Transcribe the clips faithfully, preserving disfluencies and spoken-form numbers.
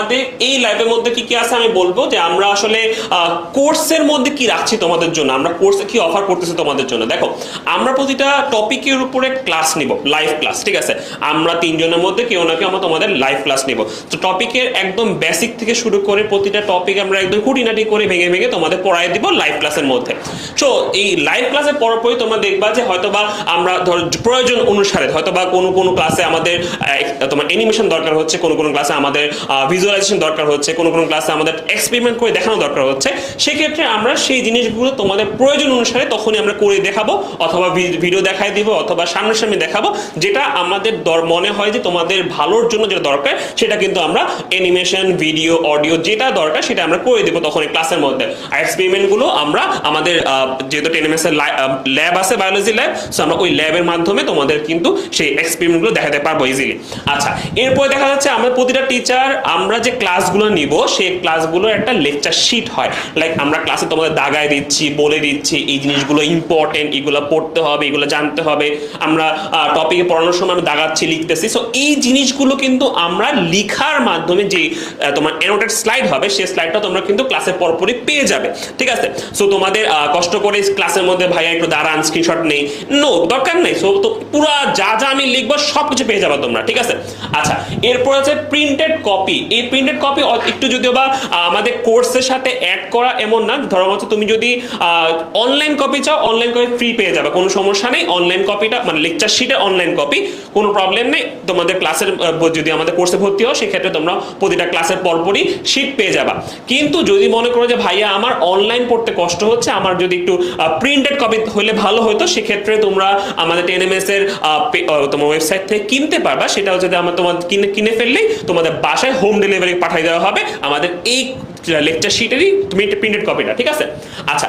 আমাদের এই লাইভের মধ্যে কি কি আছে আমি বলবো যে আমরা আসলে কোর্সের মধ্যে কি রাখছি তোমাদের জন্য, আমরা কোর্সে কি অফার করতেছি তোমাদের জন্য। দেখো আমরা প্রতিটা টপিকের উপরে ক্লাস নিব, লাইভ ক্লাস, ঠিক আছে। আমরা তিনজনের মধ্যে কেউ না কেউ আমরা তোমাদের লাইভ ক্লাস নিব। তো টপিকের একদম বেসিক থেকে শুরু করে প্রতিটা টপিক আমরা একদম খুঁটিনাটি করে ভেঙে ভেঙে তোমাদের পড়াই দিব লাইভ ক্লাসের মধ্যে। সো এই লাইভ ক্লাসের পরপরই তোমরা দেখবা যে হয়তোবা আমরা ধর প্রয়োজন অনুসারে হয়তোবা কোনো কোনো ক্লাসে আমাদের তোমার অ্যানিমেশন দরকার হচ্ছে, কোনো কোনো ক্লাসে আমাদের ভিজুয়ালাইজেশন দরকার হচ্ছে, কোনো কোনো ক্লাসে আমাদের এক্সপেরিমেন্ট করে দেখানো দরকার হচ্ছে। সেক্ষেত্রে আমরা সেই জিনিসগুলো তোমাদের প্রয়োজন অনুসারে তখনই আমরা করে দেখাবো, অথবা ভিডিও দেখাই দিব, অথবা সামনাসামনি দেখাবো, যেটা আমাদের মনে হয় যে তোমাদের ভালোর জন্য যেটা দরকার সেটা কিন্তু আমরা অ্যানিমেশন, ভিডিও, অডিও যেটা দরকার সেটা আমরা করে দেবো তখন এই ক্লাসের মধ্যে। আর এক্সপেরিমেন্টগুলো আমরা আমাদের যেহেতু টেনএমএস এর ল্যাব আছে, বায়োলজি ল্যাব, সো আমরা ওই ল্যাবের মাধ্যমে তোমাদের কিন্তু সেই এক্সপেরিমেন্টগুলো দেখাতে পারবো ইজিলি। আচ্ছা, এরপরে দেখা যাচ্ছে আমরা প্রতিটা টিচার আমরা যে ক্লাসগুলো নিব সেই ক্লাসগুলোর একটা লেকচার শিট হয়। লাইক আমরা ক্লাসে তোমাদের দাগায় দিচ্ছি, বলে দিচ্ছি এই জিনিসগুলো ইম্পর্টেন্ট, এগুলো পড়তে হবে, এগুলো জানতে হবে। আমরা টপিকে পড়ানোর সময় আমি দাগাচ্ছি, লিখতেছি। সো এই জিনিসগুলো কিন্তু আমরা লিখার মাধ্যমে যে তোমার অ্যানোটেড স্লাইড হবে সেই স্লাইডটা তোমরা কিন্তু ক্লাসের পরপরই পেয়ে যাবে, ঠিক আছে। সো তোমাদের কষ্ট করে ক্লাসের মধ্যে ভাইয়া একটু দাঁড়ান স্ক্রিনশট নেই, নো দরকার নেই। সো তো পুরো যা যা আমি লিখবো সব কিছু পেয়ে যাবে তোমরা, ঠিক আছে। আচ্ছা, এরপর আছে প্রিন্টেড কপি। এই প্রিন্টেড কপি একটু যদিও বা আমাদের কোর্সের সাথে অ্যাড করা এমন না, ধরো হচ্ছে তুমি যদি অনলাইন কপি চাও অনলাইন কপি ফ্রি পেয়ে যাবে, কোনো সমস্যা নেই। অনলাইন কপিটা মানে লেকচার শিটের অনলাইন কপি কোনো প্রবলেম নেই। তোমাদের ক্লাসের যদি আমাদের কোর্সে ভর্তি হও সেক্ষেত্রে তোমরা প্রতিটা ক্লাসের পরপরই শিট পেয়ে যাবা। কিন্তু যদি মনে করো যে ভাইয়া আমার অনলাইন পড়তে কষ্ট হচ্ছে, আমার যদি একটু প্রিন্টেড কপি হলে ভালো হতো, সেক্ষেত্রে তোমরা আমাদের টেনএমএস এর তোমার ওয়েবসাইট থেকে কিনতে পারবা। সেটা হচ্ছে আমার তোমাদের কিনে কিনে ফেললেই তোমাদের বাসায় হোম ডেলিভারি পাঠিয়ে দেওয়া হবে আমাদের এই লেকচার শিটেরই তুমি প্রিন্টেড কপিটা, ঠিক আছে। আচ্ছা,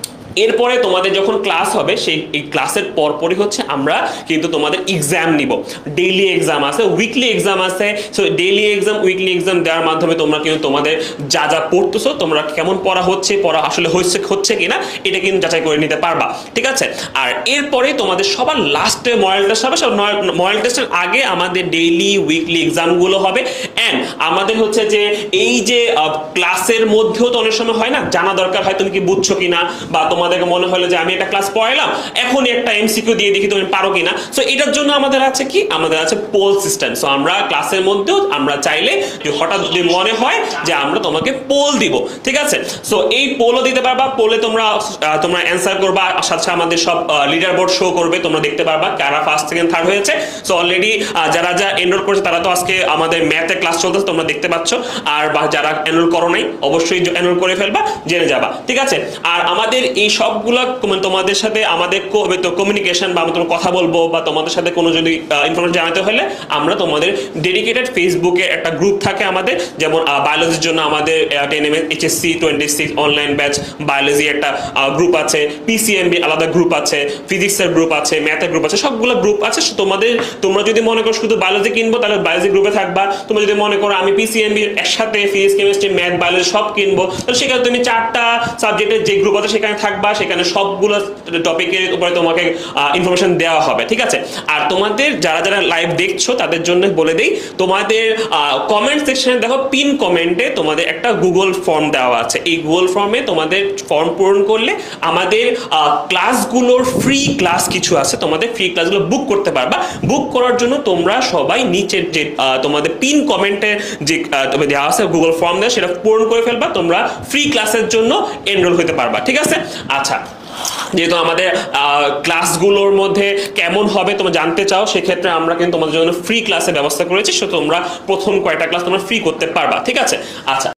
এরপরে তোমাদের যখন ক্লাস হবে সেই এই ক্লাসের পরপরই হচ্ছে আমরা কিন্তু তোমাদের এক্সাম নিব। ডেইলি এক্সাম আছে, উইকলি এক্সাম আছে। So daily exam, weekly exam দেওয়ার মাধ্যমে তোমরা কিন্তু তোমাদের যা যা পড়তেছো, তোমরা কেমন পড়া হচ্ছে, পড়া আসলে হচ্ছে হচ্ছে কিনা এটা কিন্তু যাচাই করে নিতে পারবা, ঠিক আছে। আর এরপরে তোমাদের সবার লাস্টে মডেল টেস্ট হবে। সব মডেল টেস্টের আগে আমাদের ডেইলি উইকলি এক্সামগুলো হবে। অ্যান্ড আমাদের হচ্ছে যে এই যে ক্লাসের মধ্যেও তো অনেক সময় হয় না, জানা দরকার হয় তুমি কি বুঝছো কিনা, বা তোমার তোমাদেরকে মনে হলো যে আমি একটা ক্লাস পড়াইলাম এখনই একটা এমসিকিউ দিয়ে দেখি তুমি পারো কিনা। সো এটার জন্য আমাদের আছে কি, আমাদের আছে পোল সিস্টেম। সো আমরা ক্লাসের মধ্যেও আমরা চাইলে যে হঠাৎ যদি মনে হয় যে আমরা তোমাকে পোল দিব, ঠিক আছে। সো এই পোলও দিতে পারবা। পোলে তোমরা তোমরা অ্যান্সার করবা, সাথে আমাদের সব লিডার বোর্ড শো করবে, তোমরা দেখতে পারবা কারা ফার্স্ট সেকেন্ড থার্ড হয়েছে। সো অলরেডি যারা যা এনরোল করেছে তারা তো আজকে আমাদের ম্যাথে ক্লাস চলতেছে, তোমরা দেখতে পাচ্ছ। আর যারা এনরোল করো নাই অবশ্যই এনরোল করে ফেলবা, জেনে যাবা, ঠিক আছে। আর আমাদের এই সবগুলা তোমাদের সাথে আমাদের কমিউনিকেশন বা তোমার কথা বলবো বা তোমাদের সাথে কোনো যদি ইনফরমেশন জানাতে হলে আমরা তোমাদের ডেডিকেটেড ফেসবুকে একটা গ্রুপ থাকে আমাদের, যেমন বায়োলজির জন্য আমাদের ten MS HSC twenty six online batch biology একটা গ্রুপ আছে, পিসিএমবি আলাদা গ্রুপ আছে, ফিজিক্সের গ্রুপ আছে, ম্যাথের গ্রুপ আছে, সবগুলো গ্রুপ আছে। তোমাদের তোমরা যদি মনে করো শুধু বায়োলজি কিনবো তাহলে বায়োলজি গ্রুপে থাকবা। তোমরা যদি মনে করো আমি পিসিএমবি একসাথে ফিজিক্স কেমিস্ট্রি ম্যাথ বায়োলজি সব কিনবো, তাহলে সেখানে তুমি চারটা সাবজেক্টের যে গ্রুপ আছে সেখানে থাকবা, সেখানে সবগুলো টপিকের উপরে তোমাকে ইনফরমেশন দেওয়া হবে, ঠিক আছে। আর তোমাদের যারা যারা লাইভ দেখছো তাদের জন্য বলে দেই, তোমাদের কমেন্ট সেকশনে দেখো পিন কমেন্টে তোমাদের একটা গুগল ফর্ম দেওয়া আছে। এই গুগল ফর্মে তোমাদের ফর্ম পূরণ করলে আমাদের ক্লাসগুলোর ফ্রি ক্লাস কিছু আছে, তোমাদের ফ্রি ক্লাসগুলো বুক করতে পারবা। বুক করার জন্য তোমরা সবাই নিচের যে তোমাদের পিন কমেন্টে যে দেওয়া আছে গুগল ফর্ম দেওয়া, সেটা পূরণ করে ফেলবা, তোমরা ফ্রি ক্লাসের জন্য এনরোল হতে পারবা, ঠিক আছে। আচ্ছা, যেহেতু আমাদের ক্লাসগুলোর মধ্যে কেমন হবে তোমরা জানতে চাও, সেক্ষেত্রে আমরা কিন্তু তোমাদের জন্য ফ্রি ক্লাসের ব্যবস্থা করেছি। সো তোমরা প্রথম কয়টা ক্লাস তোমরা ফ্রি করতে পারবা, ঠিক আছে। আচ্ছা।